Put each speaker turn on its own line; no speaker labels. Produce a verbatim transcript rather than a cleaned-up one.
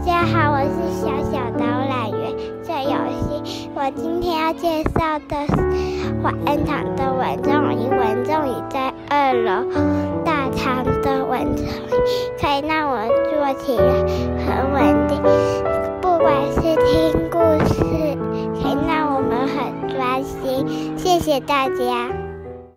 家好，我是小小导览员郑有希。我今天要介绍的是华恩堂的文仲仪。文仲仪在二楼大堂的文仲仪，可以让我坐起来很稳定，不管是听故事，可以让我们很专心。谢谢大家。